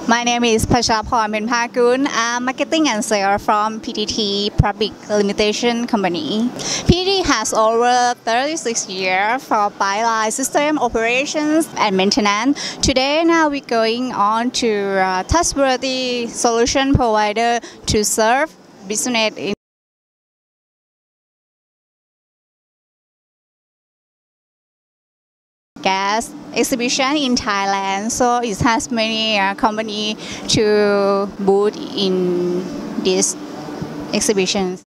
My name is Pachapon Penpakun. I'm marketing and sales from PTT Public Limitation Company. PTT has over 36 years for pipeline system operations and maintenance. Today, now we're going on to trustworthy solution provider to serve business in gas exhibition in Thailand. So it has many companies to booth in these exhibitions.